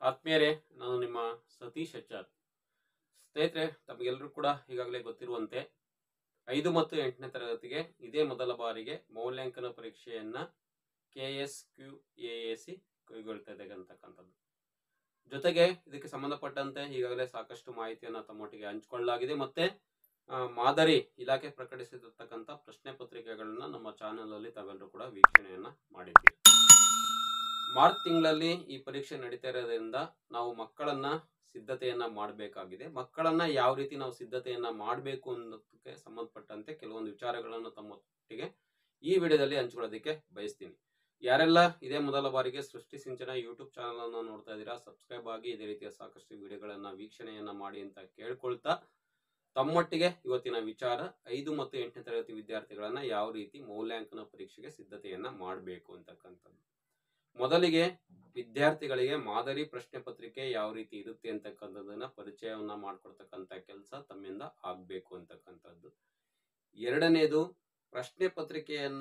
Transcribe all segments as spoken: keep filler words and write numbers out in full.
ಆತ್ಮೀಯರೇ, ನಾನು ನಿಮ್ಮ ಸತೀಶ್ ಎಚ್ಆರ್. ಸ್ನೇಹಿತರೆ, ತಮಗೆಲ್ಲರೂ ಕೂಡ ಈಗಾಗಲೇ ಗೊತ್ತಿರುವಂತೆ ಐದು ಮತ್ತು ಎಂಟನೇ ತರಗತಿಗೆ ಇದೇ ಮೊದಲ ಬಾರಿಗೆ ಮೌಲ್ಯಾಂಕನ ಪರೀಕ್ಷೆಯನ್ನ K S Q A A C ಕೈಗೊಳ್ತಾ ಇದೆ ಅಂತಕ್ಕಂಥದ್ದು. ಜೊತೆಗೆ ಇದಕ್ಕೆ ಸಂಬಂಧಪಟ್ಟಂತೆ ಈಗಾಗಲೇ ಸಾಕಷ್ಟು ಮಾಹಿತಿಯನ್ನು ತಮ್ಮೊಟ್ಟಿಗೆ ಹಂಚಿಕೊಳ್ಳಲಾಗಿದೆ. ಮತ್ತೆ ಮಾದರಿ ಇಲಾಖೆ ಪ್ರಕಟಿಸಿರ್ತಕ್ಕಂಥ ಪ್ರಶ್ನೆ ಪತ್ರಿಕೆಗಳನ್ನ ನಮ್ಮ ಚಾನೆಲ್ ಅಲ್ಲಿ ತಾವೆಲ್ಲರೂ ಕೂಡ ವೀಕ್ಷಣೆಯನ್ನ ಮಾಡಿದ್ದೀವಿ. ಮಾರ್ಚ್ ತಿಂಗಳಲ್ಲಿ ಈ ಪರೀಕ್ಷೆ ನಡೀತಾ ಇರೋದ್ರಿಂದ ನಾವು ಮಕ್ಕಳನ್ನ ಸಿದ್ಧತೆಯನ್ನ ಮಾಡಬೇಕಾಗಿದೆ. ಮಕ್ಕಳನ್ನ ಯಾವ ರೀತಿ ನಾವು ಸಿದ್ಧತೆಯನ್ನ ಮಾಡಬೇಕು ಅನ್ನೋದಕ್ಕೆ ಸಂಬಂಧಪಟ್ಟಂತೆ ಕೆಲವೊಂದು ವಿಚಾರಗಳನ್ನು ತಮ್ಮೊಟ್ಟಿಗೆ ಈ ವಿಡಿಯೋದಲ್ಲಿ ಹಂಚಿಕೊಳ್ಳೋದಕ್ಕೆ ಬಯಸ್ತೀನಿ. ಯಾರೆಲ್ಲ ಇದೇ ಮೊದಲ ಬಾರಿಗೆ ಸೃಷ್ಟಿ ಸಿಂಚನ ಯೂಟ್ಯೂಬ್ ಚಾನಲ್ ಅನ್ನು ನೋಡ್ತಾ ಇದ್ದೀರಾ, ಸಬ್ಸ್ಕ್ರೈಬ್ ಆಗಿ ಇದೇ ರೀತಿಯ ಸಾಕಷ್ಟು ವಿಡಿಯೋಗಳನ್ನ ವೀಕ್ಷಣೆಯನ್ನ ಮಾಡಿ ಅಂತ ಕೇಳ್ಕೊಳ್ತಾ, ತಮ್ಮೊಟ್ಟಿಗೆ ಇವತ್ತಿನ ವಿಚಾರ ಐದು ಮತ್ತು ಎಂಟನೇ ತರಗತಿ ವಿದ್ಯಾರ್ಥಿಗಳನ್ನ ಯಾವ ರೀತಿ ಮೌಲ್ಯಾಂಕನ ಪರೀಕ್ಷೆಗೆ ಸಿದ್ಧತೆಯನ್ನ ಮಾಡಬೇಕು ಅಂತಕ್ಕಂಥದ್ದು. ಮೊದಲಿಗೆ ವಿದ್ಯಾರ್ಥಿಗಳಿಗೆ ಮಾದರಿ ಪ್ರಶ್ನೆ ಪತ್ರಿಕೆ ಯಾವ ರೀತಿ ಇರುತ್ತೆ ಅಂತಕ್ಕಂಥದ್ದನ್ನ ಪರಿಚಯವನ್ನ ಮಾಡ್ಕೊಡ್ತಕ್ಕಂಥ ಕೆಲಸ ತಮ್ಮಿಂದ ಆಗ್ಬೇಕು ಅಂತಕ್ಕಂಥದ್ದು. ಎರಡನೇದು, ಪ್ರಶ್ನೆ ಪತ್ರಿಕೆಯನ್ನ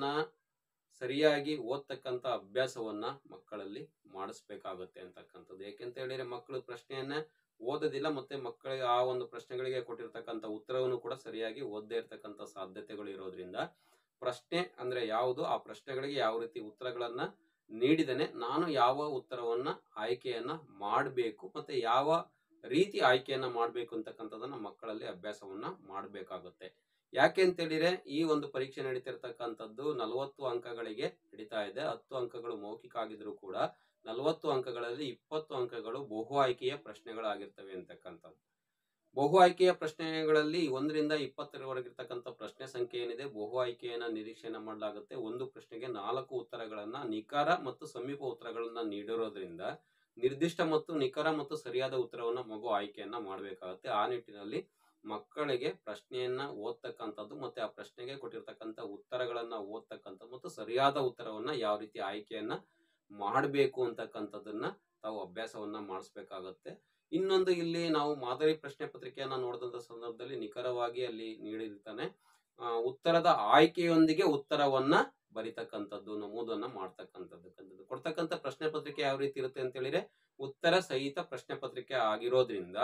ಸರಿಯಾಗಿ ಓದ್ತಕ್ಕಂಥ ಅಭ್ಯಾಸವನ್ನ ಮಕ್ಕಳಲ್ಲಿ ಮಾಡಿಸ್ಬೇಕಾಗುತ್ತೆ ಅಂತಕ್ಕಂಥದ್ದು. ಯಾಕೆಂತ ಹೇಳಿದ್ರೆ ಮಕ್ಕಳು ಪ್ರಶ್ನೆಯನ್ನ ಓದೋದಿಲ್ಲ, ಮತ್ತೆ ಮಕ್ಕಳಿಗೆ ಆ ಒಂದು ಪ್ರಶ್ನೆಗಳಿಗೆ ಕೊಟ್ಟಿರ್ತಕ್ಕಂಥ ಉತ್ತರವನ್ನು ಕೂಡ ಸರಿಯಾಗಿ ಓದದೇ ಇರ್ತಕ್ಕಂಥ ಸಾಧ್ಯತೆಗಳು ಇರೋದ್ರಿಂದ ಪ್ರಶ್ನೆ ಅಂದ್ರೆ ಯಾವುದು, ಆ ಪ್ರಶ್ನೆಗಳಿಗೆ ಯಾವ ರೀತಿ ಉತ್ತರಗಳನ್ನ ನೀಡಿದನೆ ನಾನು ಯಾವ ಉತ್ತರವನ್ನ ಆಯ್ಕೆಯನ್ನ ಮಾಡಬೇಕು, ಮತ್ತೆ ಯಾವ ರೀತಿ ಆಯ್ಕೆಯನ್ನ ಮಾಡಬೇಕು ಅಂತಕ್ಕಂಥದನ್ನ ಮಕ್ಕಳಲ್ಲಿ ಅಭ್ಯಾಸವನ್ನ ಮಾಡಬೇಕಾಗುತ್ತೆ. ಯಾಕೆ ಅಂತ ಹೇಳಿದ್ರೆ ಈ ಒಂದು ಪರೀಕ್ಷೆ ನಡೀತಿರ್ತಕ್ಕಂಥದ್ದು ನಲವತ್ತು ಅಂಕಗಳಿಗೆ ನಡೀತಾ ಇದೆ. ಹತ್ತು ಅಂಕಗಳು ಮೌಖಿಕ ಆಗಿದ್ರು ಕೂಡ ನಲವತ್ತು ಅಂಕಗಳಲ್ಲಿ ಇಪ್ಪತ್ತು ಅಂಕಗಳು ಬಹು ಆಯ್ಕೆಯ ಪ್ರಶ್ನೆಗಳಾಗಿರ್ತವೆ ಅಂತಕ್ಕಂಥದ್ದು. ಬಹು ಆಯ್ಕೆಯ ಪ್ರಶ್ನೆಗಳಲ್ಲಿ ಒಂದರಿಂದ ಇಪ್ಪತ್ತರವರೆಗಿರ್ತಕ್ಕಂಥ ಪ್ರಶ್ನೆ ಸಂಖ್ಯೆ ಏನಿದೆ, ಬಹು ಆಯ್ಕೆಯನ್ನ ನಿರೀಕ್ಷೆಯನ್ನ ಮಾಡಲಾಗುತ್ತೆ. ಒಂದು ಪ್ರಶ್ನೆಗೆ ನಾಲ್ಕು ಉತ್ತರಗಳನ್ನ, ನಿಖರ ಮತ್ತು ಸಮೀಪ ಉತ್ತರಗಳನ್ನ ನೀಡಿರೋದ್ರಿಂದ ನಿರ್ದಿಷ್ಟ ಮತ್ತು ನಿಖರ ಮತ್ತು ಸರಿಯಾದ ಉತ್ತರವನ್ನ ಮಗು ಆಯ್ಕೆಯನ್ನ ಮಾಡಬೇಕಾಗುತ್ತೆ. ಆ ನಿಟ್ಟಿನಲ್ಲಿ ಮಕ್ಕಳಿಗೆ ಪ್ರಶ್ನೆಯನ್ನ ಓದ್ತಕ್ಕಂಥದ್ದು ಮತ್ತೆ ಆ ಪ್ರಶ್ನೆಗೆ ಕೊಟ್ಟಿರ್ತಕ್ಕಂಥ ಉತ್ತರಗಳನ್ನ ಓದ್ತಕ್ಕಂಥದ್ದು ಮತ್ತು ಸರಿಯಾದ ಉತ್ತರವನ್ನ ಯಾವ ರೀತಿ ಆಯ್ಕೆಯನ್ನ ಮಾಡಬೇಕು ಅಂತಕ್ಕಂಥದ್ದನ್ನ ತಾವು ಅಭ್ಯಾಸವನ್ನ ಮಾಡಿಸ್ಬೇಕಾಗತ್ತೆ. ಇನ್ನೊಂದು, ಇಲ್ಲಿ ನಾವು ಮಾದರಿ ಪ್ರಶ್ನೆ ಪತ್ರಿಕೆಯನ್ನ ನೋಡಿದಂತ ಸಂದರ್ಭದಲ್ಲಿ ನಿಖರವಾಗಿ ಅಲ್ಲಿ ನೀಡಿರ್ತಾನೆ ಉತ್ತರದ ಆಯ್ಕೆಯೊಂದಿಗೆ ಉತ್ತರವನ್ನ ಬರಿತಕ್ಕಂಥದ್ದು, ನಮೂದನ್ನ ಮಾಡ್ತಕ್ಕಂಥದ್ದು. ಕೊಡ್ತಕ್ಕಂಥ ಪ್ರಶ್ನೆ ಪತ್ರಿಕೆ ಯಾವ ರೀತಿ ಇರುತ್ತೆ ಅಂತ ಹೇಳಿದ್ರೆ ಉತ್ತರ ಸಹಿತ ಪ್ರಶ್ನೆ ಪತ್ರಿಕೆ ಆಗಿರೋದ್ರಿಂದ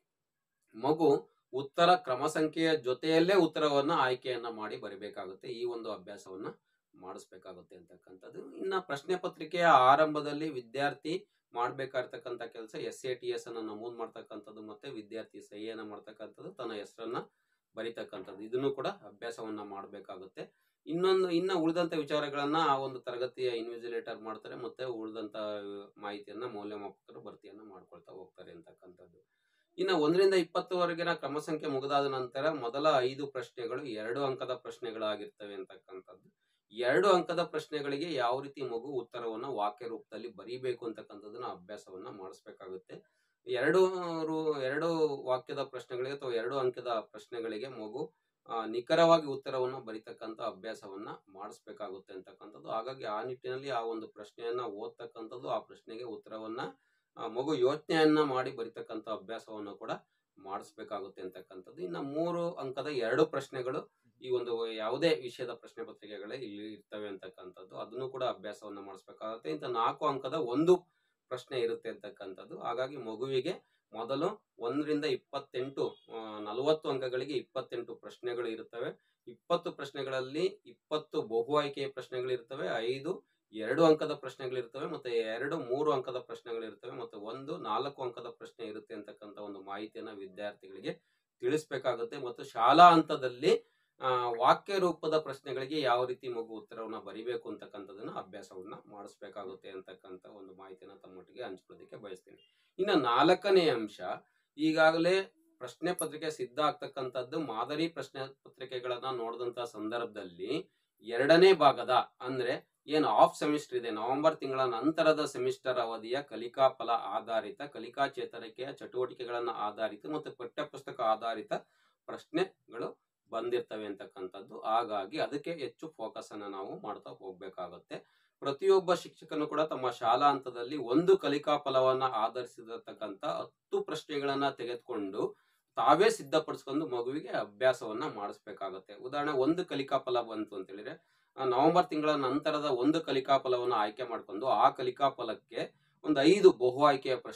ಮಗು ಉತ್ತರ ಕ್ರಮ ಸಂಖ್ಯೆಯ ಜೊತೆಯಲ್ಲೇ ಉತ್ತರವನ್ನ ಆಯ್ಕೆಯನ್ನ ಮಾಡಿ ಬರಿಬೇಕಾಗುತ್ತೆ. ಈ ಒಂದು ಅಭ್ಯಾಸವನ್ನ ಮಾಡಿಸ್ಬೇಕಾಗುತ್ತೆ ಅಂತಕ್ಕಂಥದ್ದು. ಇನ್ನ ಪ್ರಶ್ನೆ ಪತ್ರಿಕೆಯ ಆರಂಭದಲ್ಲಿ ವಿದ್ಯಾರ್ಥಿ ಮಾಡ್ಬೇಕಾಗಿರ್ತಕ್ಕಂಥ ಕೆಲಸ ಎಸ್ ಎ ಟಿ ಎಸ್ ಅನ್ನ ನಮೂದು ಮಾಡ್ತಕ್ಕಂಥದ್ದು ಮತ್ತೆ ವಿದ್ಯಾರ್ಥಿ ಸಹಿಯನ್ನ ಮಾಡ್ತಕ್ಕಂಥದ್ದು, ತನ್ನ ಹೆಸರನ್ನ ಬರಿತಕ್ಕಂಥದ್ದು. ಇದನ್ನು ಕೂಡ ಅಭ್ಯಾಸವನ್ನ ಮಾಡಬೇಕಾಗುತ್ತೆ. ಇನ್ನೊಂದು ಇನ್ನ ಉಳಿದಂತ ವಿಚಾರಗಳನ್ನ ಆ ಒಂದು ತರಗತಿಯ ಇನ್ವಿಜಿಲೇಟರ್ ಮಾಡ್ತಾರೆ, ಮತ್ತೆ ಉಳಿದಂತ ಮಾಹಿತಿಯನ್ನ ಮೌಲ್ಯಮಾಪಕರು ಭರ್ತಿಯನ್ನ ಮಾಡ್ಕೊಳ್ತಾ ಹೋಗ್ತಾರೆ ಅಂತಕ್ಕಂಥದ್ದು. ಇನ್ನು ಒಂದರಿಂದ ಇಪ್ಪತ್ತುವರೆಗಿನ ಕ್ರಮ ಸಂಖ್ಯೆ ಮುಗಿದಾದ ನಂತರ ಮೊದಲ ಐದು ಪ್ರಶ್ನೆಗಳು ಎರಡು ಅಂಕದ ಪ್ರಶ್ನೆಗಳಾಗಿರ್ತವೆ ಅಂತಕ್ಕಂಥದ್ದು. ಎರಡು ಅಂಕದ ಪ್ರಶ್ನೆಗಳಿಗೆ ಯಾವ ರೀತಿ ಮಗು ಉತ್ತರವನ್ನ ವಾಕ್ಯ ರೂಪದಲ್ಲಿ ಬರೀಬೇಕು ಅಂತಕ್ಕಂಥದ್ದನ್ನ ಅಭ್ಯಾಸವನ್ನ ಮಾಡಿಸ್ಬೇಕಾಗುತ್ತೆ. ಎರಡು ಎರಡು ವಾಕ್ಯದ ಪ್ರಶ್ನೆಗಳಿಗೆ ಅಥವಾ ಎರಡು ಅಂಕದ ಪ್ರಶ್ನೆಗಳಿಗೆ ಮಗು ನಿಖರವಾಗಿ ಉತ್ತರವನ್ನ ಬರೀತಕ್ಕಂಥ ಅಭ್ಯಾಸವನ್ನ ಮಾಡಿಸ್ಬೇಕಾಗುತ್ತೆ ಅಂತಕ್ಕಂಥದ್ದು. ಹಾಗಾಗಿ ಆ ನಿಟ್ಟಿನಲ್ಲಿ ಆ ಒಂದು ಪ್ರಶ್ನೆಯನ್ನ ಓದ್ತಕ್ಕಂಥದ್ದು, ಆ ಪ್ರಶ್ನೆಗೆ ಉತ್ತರವನ್ನ ಮಗು ಯೋಚನೆಯನ್ನ ಮಾಡಿ ಬರೀತಕ್ಕಂಥ ಅಭ್ಯಾಸವನ್ನು ಕೂಡ ಮಾಡಿಸ್ಬೇಕಾಗುತ್ತೆ ಅಂತಕ್ಕಂಥದ್ದು. ಇನ್ನು ಮೂರು ಅಂಕದ ಎರಡು ಪ್ರಶ್ನೆಗಳು ಈ ಒಂದು ಯಾವುದೇ ವಿಷಯದ ಪ್ರಶ್ನೆ ಪತ್ರಿಕೆಗಳೇ ಇಲ್ಲಿ ಇರ್ತವೆ ಅಂತಕ್ಕಂಥದ್ದು, ಅದನ್ನು ಕೂಡ ಅಭ್ಯಾಸವನ್ನ ಮಾಡಿಸ್ಬೇಕಾಗುತ್ತೆ. ಇಂಥ ನಾಲ್ಕು ಅಂಕದ ಒಂದು ಪ್ರಶ್ನೆ ಇರುತ್ತೆ ಅಂತಕ್ಕಂಥದ್ದು. ಹಾಗಾಗಿ ಮಗುವಿಗೆ ಮೊದಲು ಒಂದರಿಂದ ಇಪ್ಪತ್ತೆಂಟು ನಲವತ್ತು ಅಂಕಗಳಿಗೆ ಇಪ್ಪತ್ತೆಂಟು ಪ್ರಶ್ನೆಗಳು ಇರುತ್ತವೆ. ಇಪ್ಪತ್ತು ಪ್ರಶ್ನೆಗಳಲ್ಲಿ ಇಪ್ಪತ್ತು ಬಹು ಆಯ್ಕೆಯ ಪ್ರಶ್ನೆಗಳು ಇರ್ತವೆ, ಐದು ಎರಡು ಅಂಕದ ಪ್ರಶ್ನೆಗಳಿರ್ತವೆ, ಮತ್ತೆ ಎರಡು ಮೂರು ಅಂಕದ ಪ್ರಶ್ನೆಗಳಿರ್ತವೆ, ಮತ್ತೆ ಒಂದು ನಾಲ್ಕು ಅಂಕದ ಪ್ರಶ್ನೆ ಇರುತ್ತೆ ಅಂತಕ್ಕಂಥ ಒಂದು ಮಾಹಿತಿಯನ್ನ ವಿದ್ಯಾರ್ಥಿಗಳಿಗೆ ತಿಳಿಸ್ಬೇಕಾಗುತ್ತೆ. ಮತ್ತು ಶಾಲಾ ಹಂತದಲ್ಲಿ ಆ ವಾಕ್ಯ ರೂಪದ ಪ್ರಶ್ನೆಗಳಿಗೆ ಯಾವ ರೀತಿ ಮಗು ಉತ್ತರವನ್ನ ಬರಿಬೇಕು ಅಂತಕ್ಕಂಥದನ್ನ ಅಭ್ಯಾಸವನ್ನ ಮಾಡಿಸ್ಬೇಕಾಗುತ್ತೆ ಅಂತಕ್ಕಂಥ ಒಂದು ಮಾಹಿತಿಯನ್ನ ತಮ್ಮೊಟ್ಟಿಗೆ ಹಂಚ್ಕೊಳ್ಳೋದಕ್ಕೆ ಬಯಸ್ತೀನಿ. ಇನ್ನು ನಾಲ್ಕನೇ ಅಂಶ, ಈಗಾಗಲೇ ಪ್ರಶ್ನೆ ಪತ್ರಿಕೆ ಸಿದ್ಧ ಆಗ್ತಕ್ಕಂಥದ್ದು ಮಾದರಿ ಪ್ರಶ್ನೆ ಪತ್ರಿಕೆಗಳನ್ನ ನೋಡಿದಂತ ಸಂದರ್ಭದಲ್ಲಿ ಎರಡನೇ ಭಾಗದ ಅಂದ್ರೆ ಏನು ಆಫ್ ಸೆಮಿಸ್ಟರ್ ಇದೆ, ನವೆಂಬರ್ ತಿಂಗಳ ನಂತರದ ಸೆಮಿಸ್ಟರ್ ಅವಧಿಯ ಕಲಿಕಾ ಫಲ ಆಧಾರಿತ, ಕಲಿಕಾ ಚೇತರಿಕೆಯ ಚಟುವಟಿಕೆಗಳನ್ನ ಆಧಾರಿತ ಮತ್ತು ಪಠ್ಯಪುಸ್ತಕ ಆಧಾರಿತ ಪ್ರಶ್ನೆಗಳು ಬಂದಿರ್ತವೆ ಅಂತಕ್ಕಂಥದ್ದು. ಹಾಗಾಗಿ ಅದಕ್ಕೆ ಹೆಚ್ಚು ಫೋಕಸ್ ಅನ್ನ ನಾವು ಮಾಡ್ತಾ ಹೋಗ್ಬೇಕಾಗುತ್ತೆ. ಪ್ರತಿಯೊಬ್ಬ ಶಿಕ್ಷಕನು ಕೂಡ ತಮ್ಮ ಶಾಲಾ ಹಂತದಲ್ಲಿ ಒಂದು ಕಲಿಕಾ ಫಲವನ್ನ ಆಧರಿಸಿರತಕ್ಕಂಥ ಹತ್ತು ಪ್ರಶ್ನೆಗಳನ್ನ ತೆಗೆದುಕೊಂಡು ತಾವೇ ಸಿದ್ಧಪಡಿಸ್ಕೊಂಡು ಮಗುವಿಗೆ ಅಭ್ಯಾಸವನ್ನ ಮಾಡಿಸ್ಬೇಕಾಗುತ್ತೆ. ಉದಾಹರಣೆ, ಒಂದು ಕಲಿಕಾ ಫಲ ಬಂತು ಅಂತ ಹೇಳಿದ್ರೆ ನವೆಂಬರ್ ತಿಂಗಳ ನಂತರದ ಒಂದು ಕಲಿಕಾ ಫಲವನ್ನು ಆಯ್ಕೆ ಮಾಡ್ಕೊಂಡು ಆ ಕಲಿಕಾ ಫಲಕ್ಕೆ ಒಂದು ಐದು ಬಹು ಆಯ್ಕೆಯ ಪ್ರಶ್ನೆಗಳು,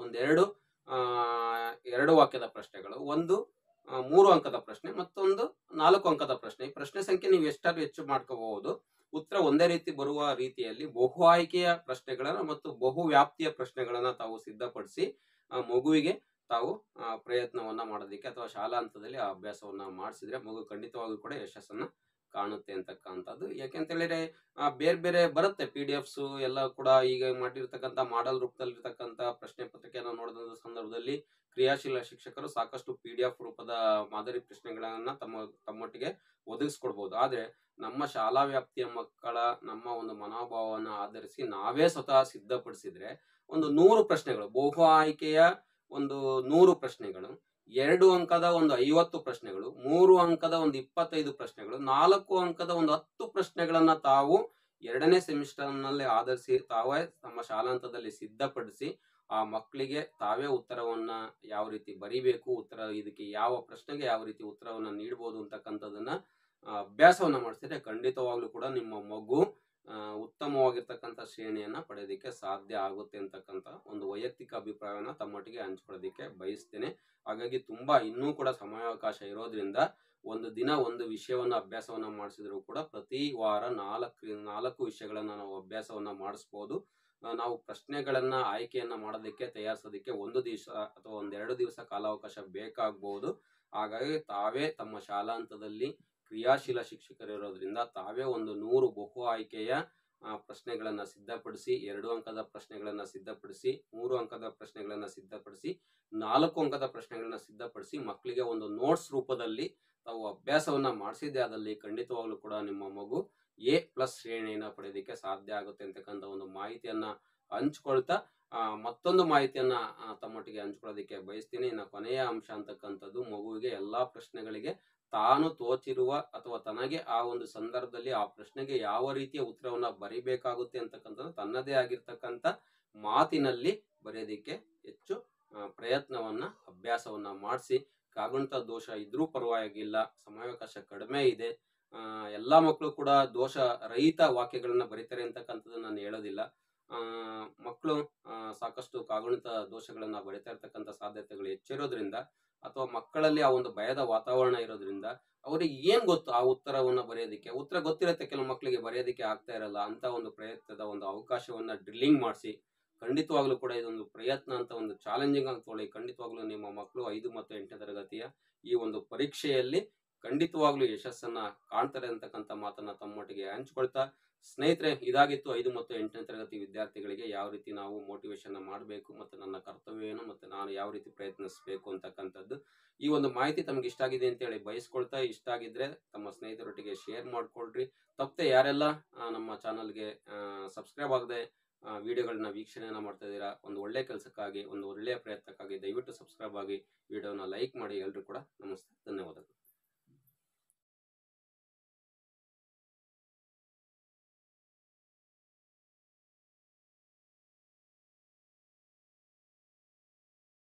ಒಂದೆರಡು ಆ, ಎರಡು ವಾಕ್ಯದ ಪ್ರಶ್ನೆಗಳು, ಒಂದು ಆ, ಮೂರು ಅಂಕದ ಪ್ರಶ್ನೆ, ಮತ್ತೊಂದು ನಾಲ್ಕು ಅಂಕದ ಪ್ರಶ್ನೆ. ಈ ಪ್ರಶ್ನೆ ಸಂಖ್ಯೆ ನೀವು ಎಷ್ಟಾದ್ರೂ ಹೆಚ್ಚು ಮಾಡ್ಕೋಬಹುದು. ಉತ್ತರ ಒಂದೇ ರೀತಿ ಬರುವ ರೀತಿಯಲ್ಲಿ ಬಹು ಆಯ್ಕೆಯ ಪ್ರಶ್ನೆಗಳನ್ನ ಮತ್ತು ಬಹು ವ್ಯಾಪ್ತಿಯ ಪ್ರಶ್ನೆಗಳನ್ನ ತಾವು ಸಿದ್ಧಪಡಿಸಿ ಆ ಮಗುವಿಗೆ ತಾವು ಆ, ಪ್ರಯತ್ನವನ್ನ ಮಾಡೋದಕ್ಕೆ ಅಥವಾ ಶಾಲಾ ಹಂತದಲ್ಲಿ ಆ ಅಭ್ಯಾಸವನ್ನ ಮಾಡಿಸಿದ್ರೆ ಮಗು ಖಂಡಿತವಾಗೂ ಕೂಡ ಯಶಸ್ಸನ್ನ ಕಾಣುತ್ತೆ ಅಂತಕ್ಕಂಥದ್ದು. ಯಾಕೆಂತ ಹೇಳಿದ್ರೆ ಆ, ಬೇರೆ ಬೇರೆ ಬರುತ್ತೆ ಪಿ ಡಿ ಎಫ್ಸ್ ಎಲ್ಲ ಕೂಡ. ಈಗ ಮಾಡಿರ್ತಕ್ಕಂಥ ಮಾಡಲ್ ರೂಪದಲ್ಲಿರ್ತಕ್ಕಂಥ ಪ್ರಶ್ನೆ ಪತ್ರಿಕೆಯನ್ನು ನೋಡಿದ ಸಂದರ್ಭದಲ್ಲಿ ಕ್ರಿಯಾಶೀಲ ಶಿಕ್ಷಕರು ಸಾಕಷ್ಟು ಪಿ ಡಿ ಎಫ್ ರೂಪದ ಮಾದರಿ ಪ್ರಶ್ನೆಗಳನ್ನ ತಮ್ಮ ತಮ್ಮೊಟ್ಟಿಗೆ ಒದಗಿಸ್ಕೊಡ್ಬಹುದು. ಆದ್ರೆ ನಮ್ಮ ಶಾಲಾ ವ್ಯಾಪ್ತಿಯ ಮಕ್ಕಳ ನಮ್ಮ ಒಂದು ಮನೋಭಾವವನ್ನು ಆಧರಿಸಿ ನಾವೇ ಸ್ವತಃ ಸಿದ್ಧಪಡಿಸಿದ್ರೆ ಒಂದು ನೂರು ಪ್ರಶ್ನೆಗಳು, ಬಹು ಆಯ್ಕೆಯ ಒಂದು ನೂರು ಪ್ರಶ್ನೆಗಳು, ಎರಡು ಅಂಕದ ಒಂದು ಐವತ್ತು ಪ್ರಶ್ನೆಗಳು, ಮೂರು ಅಂಕದ ಒಂದು ಇಪ್ಪತ್ತೈದು ಪ್ರಶ್ನೆಗಳು, ನಾಲ್ಕು ಅಂಕದ ಒಂದು ಹತ್ತು ಪ್ರಶ್ನೆಗಳನ್ನ ತಾವು ಎರಡನೇ ಸೆಮಿಸ್ಟರ್ ನಲ್ಲಿ ಆಧರಿಸಿ ತಾವೇ ತಮ್ಮ ಶಾಲಾಂತದಲ್ಲಿ ಸಿದ್ಧಪಡಿಸಿ ಆ ಮಕ್ಕಳಿಗೆ ತಾವೇ ಉತ್ತರವನ್ನ ಯಾವ ರೀತಿ ಬರಿಬೇಕು, ಉತ್ತರ ಇದಕ್ಕೆ ಯಾವ ಪ್ರಶ್ನೆಗೆ ಯಾವ ರೀತಿ ಉತ್ತರವನ್ನ ನೀಡಬಹುದು ಅಂತಕ್ಕಂಥದನ್ನ ಅಭ್ಯಾಸವನ್ನ ಮಾಡಿಸಿದ್ರೆ ಖಂಡಿತವಾಗ್ಲೂ ಕೂಡ ನಿಮ್ಮ ಮಗು ಉತ್ತಮವಾಗಿರ್ತಕ್ಕಂಥ ಶ್ರೇಣಿಯನ್ನ ಪಡೆಯೋದಕ್ಕೆ ಸಾಧ್ಯ ಆಗುತ್ತೆ ಅಂತಕ್ಕಂಥ ಒಂದು ವೈಯಕ್ತಿಕ ಅಭಿಪ್ರಾಯವನ್ನ ತಮ್ಮೊಟ್ಟಿಗೆ ಹಂಚ್ಕೊಳ್ಳೋದಕ್ಕೆ ಬಯಸ್ತೇನೆ. ಹಾಗಾಗಿ ತುಂಬಾ ಇನ್ನೂ ಕೂಡ ಸಮಯಾವಕಾಶ ಇರೋದ್ರಿಂದ ಒಂದು ದಿನ ಒಂದು ವಿಷಯವನ್ನ ಅಭ್ಯಾಸವನ್ನ ಮಾಡಿಸಿದ್ರು ಕೂಡ ಪ್ರತಿ ವಾರ ನಾಲ್ಕು ನಾಲ್ಕು ವಿಷಯಗಳನ್ನ ನಾವು ಅಭ್ಯಾಸವನ್ನ ಮಾಡಿಸ್ಬೋದು. ನಾವು ಪ್ರಶ್ನೆಗಳನ್ನ ಆಯ್ಕೆಯನ್ನ ಮಾಡೋದಕ್ಕೆ ತಯಾರಿಸೋದಕ್ಕೆ ಒಂದು ದಿವಸ ಅಥವಾ ಒಂದೆರಡು ದಿವಸ ಕಾಲಾವಕಾಶ ಬೇಕಾಗಬಹುದು. ಹಾಗಾಗಿ ತಾವೇ ತಮ್ಮ ಶಾಲಾಂತದಲ್ಲಿ ಕ್ರಿಯಾಶೀಲ ಶಿಕ್ಷಕರಿರೋದ್ರಿಂದ ತಾವೇ ಒಂದು ನೂರು ಬಹು ಆಯ್ಕೆಯ ಪ್ರಶ್ನೆಗಳನ್ನ ಸಿದ್ಧಪಡಿಸಿ, ಎರಡು ಅಂಕದ ಪ್ರಶ್ನೆಗಳನ್ನ ಸಿದ್ಧಪಡಿಸಿ, ಮೂರು ಅಂಕದ ಪ್ರಶ್ನೆಗಳನ್ನ ಸಿದ್ಧಪಡಿಸಿ, ನಾಲ್ಕು ಅಂಕದ ಪ್ರಶ್ನೆಗಳನ್ನ ಸಿದ್ಧಪಡಿಸಿ ಮಕ್ಕಳಿಗೆ ಒಂದು ನೋಟ್ಸ್ ರೂಪದಲ್ಲಿ ತಾವು ಅಭ್ಯಾಸವನ್ನ ಮಾಡಿಸಿದ್ದೆ ಆದಲ್ಲಿ ಖಂಡಿತವಾಗ್ಲೂ ಕೂಡ ನಿಮ್ಮ ಮಗು ಎ ಪ್ಲಸ್ ಶ್ರೇಣಿಯನ್ನ ಪಡೆಯೋದಕ್ಕೆ ಸಾಧ್ಯ ಆಗುತ್ತೆ ಅಂತಕ್ಕಂಥ ಒಂದು ಮಾಹಿತಿಯನ್ನ ಹಂಚ್ಕೊಳ್ತಾ ಆ ಮತ್ತೊಂದು ಮಾಹಿತಿಯನ್ನ ತಮ್ಮೊಟ್ಟಿಗೆ ಹಂಚ್ಕೊಳ್ಳೋದಕ್ಕೆ ಬಯಸ್ತೀನಿ. ಇನ್ನು ಕೊನೆಯ ಅಂಶ ಅಂತಕ್ಕಂಥದ್ದು ಮಗುವಿಗೆ ಎಲ್ಲಾ ಪ್ರಶ್ನೆಗಳಿಗೆ ತಾನು ತೋಚಿರುವ ಅಥವಾ ತನಗೆ ಆ ಒಂದು ಸಂದರ್ಭದಲ್ಲಿ ಆ ಪ್ರಶ್ನೆಗೆ ಯಾವ ರೀತಿಯ ಉತ್ತರವನ್ನ ಬರಿಬೇಕಾಗುತ್ತೆ ಅಂತಕ್ಕಂಥದ್ದು ತನ್ನದೇ ಆಗಿರ್ತಕ್ಕಂಥ ಮಾತಿನಲ್ಲಿ ಬರೆಯೋದಿಕ್ಕೆ ಹೆಚ್ಚು ಪ್ರಯತ್ನವನ್ನ ಅಭ್ಯಾಸವನ್ನ ಮಾಡಿಸಿ. ಕಾಗುಣಿತ ದೋಷ ಇದ್ರೂ ಪರವಾಗಿಲ್ಲ, ಸಮಯಾವಕಾಶ ಕಡಿಮೆ ಇದೆ, ಆ ಎಲ್ಲಾ ಮಕ್ಕಳು ಕೂಡ ದೋಷ ರಹಿತ ವಾಕ್ಯಗಳನ್ನ ಬರೀತಾರೆ ಅಂತಕ್ಕಂಥದ್ದು ನಾನು ಹೇಳೋದಿಲ್ಲ. ಆ ಮಕ್ಕಳು ಸಾಕಷ್ಟು ಕಾಗುಣಿತ ದೋಷಗಳನ್ನ ಬರಿತಾ ಇರ್ತಕ್ಕಂಥ ಸಾಧ್ಯತೆಗಳು ಹೆಚ್ಚಿರೋದ್ರಿಂದ ಅಥವಾ ಮಕ್ಕಳಲ್ಲಿ ಆ ಒಂದು ಭಯದ ವಾತಾವರಣ ಇರೋದ್ರಿಂದ ಅವ್ರಿಗೆ ಏನ್ ಗೊತ್ತು ಆ ಉತ್ತರವನ್ನ ಬರೆಯೋದಿಕ್ಕೆ, ಉತ್ತರ ಗೊತ್ತಿರುತ್ತೆ ಕೆಲವು ಮಕ್ಕಳಿಗೆ ಬರೆಯೋದಿಕ್ಕೆ ಆಗ್ತಾ ಇರಲ್ಲ ಅಂತ ಒಂದು ಪ್ರಯತ್ನದ ಒಂದು ಅವಕಾಶವನ್ನ ಡ್ರಿಲ್ಲಿಂಗ್ ಮಾಡಿಸಿ ಖಂಡಿತವಾಗ್ಲೂ ಕೂಡ ಇದೊಂದು ಪ್ರಯತ್ನ ಅಂತ ಒಂದು ಚಾಲೆಂಜಿಂಗ್ ಅಂತ ತೊಗೊಳ್ಳಿ. ಖಂಡಿತವಾಗ್ಲೂ ನಿಮ್ಮ ಮಕ್ಕಳು ಐದು ಮತ್ತು ಎಂಟನೇ ತರಗತಿಯ ಈ ಒಂದು ಪರೀಕ್ಷೆಯಲ್ಲಿ ಖಂಡಿತವಾಗ್ಲೂ ಯಶಸ್ಸನ್ನ ಕಾಣ್ತಾರೆ ಅಂತಕ್ಕಂಥ ಮಾತನ್ನ ತಮ್ಮೊಟ್ಟಿಗೆ ಹಂಚ್ಕೊಳ್ತಾ, ಸ್ನೇಹಿತರೆ ಇದಾಗಿತ್ತು ಐದು ಮತ್ತು ಎಂಟನೇ ತರಗತಿ ವಿದ್ಯಾರ್ಥಿಗಳಿಗೆ ಯಾವ ರೀತಿ ನಾವು ಮೋಟಿವೇಶನ್ ಮಾಡಬೇಕು ಮತ್ತು ನನ್ನ ಕರ್ತವ್ಯ ಏನು ಮತ್ತು ನಾನು ಯಾವ ರೀತಿ ಪ್ರಯತ್ನಿಸಬೇಕು ಅಂತಕ್ಕಂಥದ್ದು. ಈ ಒಂದು ಮಾಹಿತಿ ತಮ್ಗೆ ಇಷ್ಟ ಆಗಿದೆ ಅಂತ ಹೇಳಿ ಬಯಸ್ಕೊಳ್ತಾ, ಇಷ್ಟ ಆಗಿದ್ರೆ ತಮ್ಮ ಸ್ನೇಹಿತರೊಟ್ಟಿಗೆ ಶೇರ್ ಮಾಡ್ಕೊಳ್ರಿ. ತಪ್ಪದೆ ಯಾರೆಲ್ಲ ನಮ್ಮ ಚಾನಲ್ಗೆ ಸಬ್ಸ್ಕ್ರೈಬ್ ಆಗದೆ ವಿಡಿಯೋಗಳನ್ನ ವೀಕ್ಷಣೆಯನ್ನ ಮಾಡ್ತಾ ಇದ್ದೀರಾ, ಒಂದು ಒಳ್ಳೆ ಕೆಲಸಕ್ಕಾಗಿ ಒಂದು ಒಳ್ಳೆಯ ಪ್ರಯತ್ನಕ್ಕಾಗಿ ದಯವಿಟ್ಟು ಸಬ್ಸ್ಕ್ರೈಬ್ ಆಗಿ ವಿಡಿಯೋನ ಲೈಕ್ ಮಾಡಿ. ಎಲ್ರು ಕೂಡ ನಮಸ್ತೆ, ಧನ್ಯವಾದಗಳು.